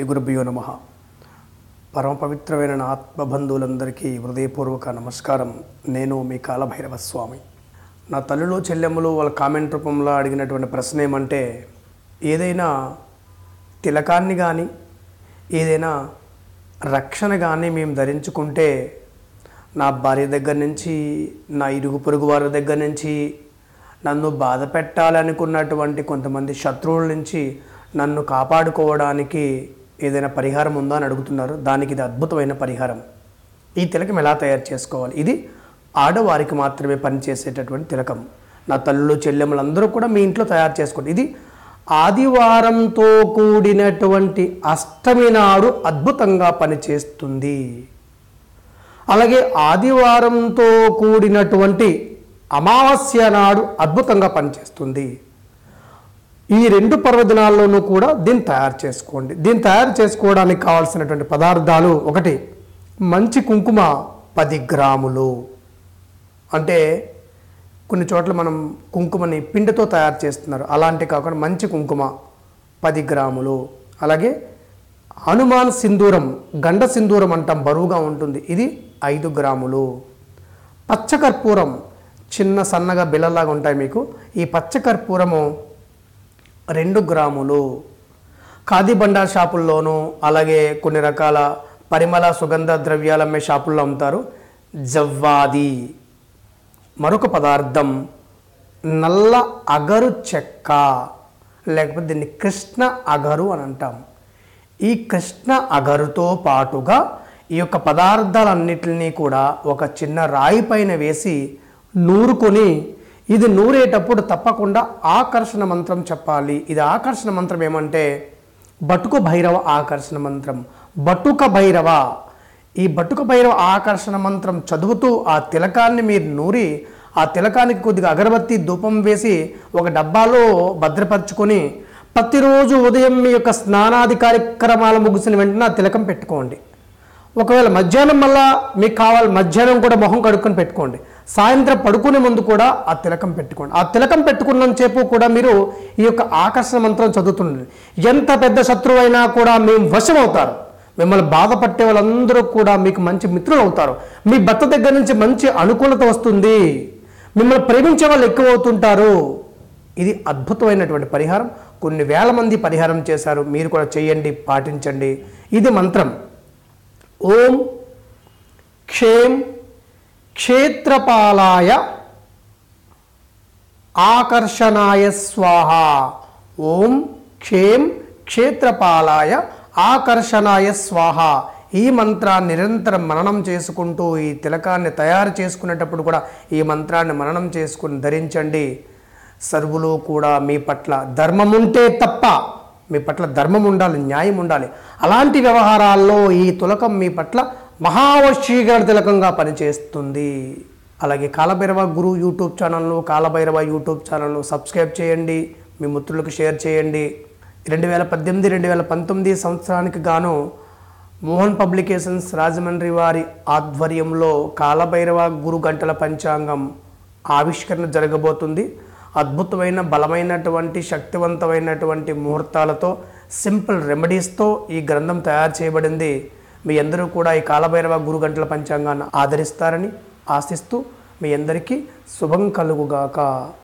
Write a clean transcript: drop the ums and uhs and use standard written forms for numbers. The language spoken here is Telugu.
గురుభ్యో నమః. పరమ పవిత్రమైన నా ఆత్మబంధువులందరికీ హృదయపూర్వక నమస్కారం. నేను మీ కాలభైరవ స్వామి. నా తల్లులు చెల్లెమ్మలు వాళ్ళ కామెంట్ రూపంలో అడిగినటువంటి ప్రశ్న ఏమంటే, ఏదైనా తిలకాన్ని కానీ ఏదైనా రక్షణ కానీ మేము ధరించుకుంటే నా భార్య దగ్గర నుంచి, నా ఇరుగు పొరుగు వారి దగ్గర నుంచి, నన్ను బాధ పెట్టాలనుకున్నటువంటి కొంతమంది శత్రువుల నుంచి నన్ను కాపాడుకోవడానికి ఏదైనా పరిహారం ఉందా అని అడుగుతున్నారు. దానికి ఇది అద్భుతమైన పరిహారం. ఈ తిలకం ఎలా తయారు చేసుకోవాలి? ఇది ఆడవారికి మాత్రమే పనిచేసేటటువంటి తిలకం. నా తల్లులు చెల్లెమ్మలు అందరూ కూడా మీ ఇంట్లో తయారు చేసుకోండి. ఇది ఆదివారంతో కూడినటువంటి అష్టమి నాడు అద్భుతంగా పనిచేస్తుంది. అలాగే ఆదివారంతో కూడినటువంటి అమావాస్య నాడు అద్భుతంగా పనిచేస్తుంది. ఈ రెండు పర్వదినాల్లోనూ కూడా దీన్ని తయారు చేసుకోండి. దీన్ని తయారు చేసుకోవడానికి కావాల్సినటువంటి పదార్థాలు: ఒకటి, మంచి కుంకుమ 10 గ్రాములు. అంటే కొన్ని చోట్ల మనం కుంకుమని పిండితో తయారు చేస్తున్నారు, అలాంటి కాకుండా మంచి కుంకుమ 10 గ్రాములు. అలాగే హనుమాన్ సింధూరం, గండ సింధూరం అంటాం, బరువుగా ఉంటుంది, ఇది 5 గ్రాములు. పచ్చకర్పూరం, చిన్న సన్నగా బిళ్ళలాగా ఉంటాయి మీకు, ఈ పచ్చకర్పూరము 2 గ్రాములు. ఖాదీ బండా షాపుల్లోనూ అలాగే కొన్ని రకాల పరిమళ సుగంధ ద్రవ్యాలు అమ్మే షాపుల్లో అమ్ముతారు, జవ్వాది. మరొక పదార్థం నల్ల అగరు చెక్క, లేకపోతే దీన్ని కృష్ణ అగరు అని అంటాం. ఈ కృష్ణ అగరుతో పాటుగా ఈ యొక్క పదార్థాలన్నిటినీ కూడా ఒక చిన్న రాయి పైన వేసి నూరుకొని, ఇది నూరేటప్పుడు తప్పకుండా ఆకర్షణ మంత్రం చెప్పాలి. ఇది ఆకర్షణ మంత్రం ఏమంటే బటుక భైరవ ఆకర్షణ మంత్రం. బటుక భైరవ, ఈ బటుక భైరవ ఆకర్షణ మంత్రం చదువుతూ ఆ తిలకాన్ని మీరు నూరి, ఆ తిలకానికి కొద్దిగా అగరబత్తి ధూపం వేసి ఒక డబ్బాలో భద్రపరచుకొని ప్రతిరోజు ఉదయం మీ యొక్క స్నానాది కార్యక్రమాలు ముగిసిన వెంటనే ఆ తిలకం పెట్టుకోండి. ఒకవేళ మధ్యాహ్నం మళ్ళా మీకు కావాలి, మధ్యాహ్నం కూడా మొహం కడుక్కొని పెట్టుకోండి. సాయంత్రం పడుకునే ముందు కూడా ఆ తిలకం పెట్టుకోండి. ఆ తిలకం పెట్టుకున్నంతసేపు కూడా మీరు ఈ యొక్క ఆకర్షణ మంత్రం చదువుతుండండి. ఎంత పెద్ద శత్రువు అయినా కూడా మేము వశం అవుతారు. మిమ్మల్ని బాధపట్టే వాళ్ళందరూ కూడా మీకు మంచి మిత్రులు అవుతారు. మీ భర్త దగ్గర నుంచి మంచి అనుకూలత వస్తుంది. మిమ్మల్ని ప్రేమించే వాళ్ళు ఎక్కువ అవుతుంటారు. ఇది అద్భుతమైనటువంటి పరిహారం. కొన్ని వేల మంది పరిహారం చేశారు. మీరు కూడా చేయండి, పాటించండి. ఇది మంత్రం: ఓం క్షేం క్షేత్రపాలాయ ఆకర్షణాయ స్వాహ. ఓం క్షేం క్షేత్రపాలాయ ఆకర్షణాయ స్వాహ. ఈ మంత్రాన్ని నిరంతరం మననం చేసుకుంటూ ఈ తిలకాన్ని తయారు చేసుకునేటప్పుడు కూడా ఈ మంత్రాన్ని మననం చేసుకుని ధరించండి. సర్వులు కూడా మీ పట్ల ధర్మం ఉంటే తప్ప, మీ పట్ల ధర్మం ఉండాలి, న్యాయం ఉండాలి. అలాంటి వ్యవహారాల్లో ఈ తిలకం మీ పట్ల మహావశీకరణ తిలకంగా పనిచేస్తుంది. అలాగే కాలభైరవ గురు యూట్యూబ్ ఛానల్ను, కాలభైరవ యూట్యూబ్ ఛానల్ను సబ్స్క్రైబ్ చేయండి, మీ మిత్రులకు షేర్ చేయండి. 2018-2019 సంవత్సరానికి గాను మోహన్ పబ్లికేషన్స్ రాజమండ్రి వారి ఆధ్వర్యంలో కాలభైరవ గురు గంటల పంచాంగం ఆవిష్కరణ జరగబోతుంది. అద్భుతమైన బలమైనటువంటి శక్తివంతమైనటువంటి ముహూర్తాలతో, సింపుల్ రెమెడీస్తో ఈ గ్రంథం తయారు చేయబడింది. మీ అందరూ కూడా ఈ కాలభైరవ గురు గంటల పంచాంగాన్ని ఆదరిస్తారని ఆశిస్తూ మీ అందరికీ శుభం కలుగుగాక.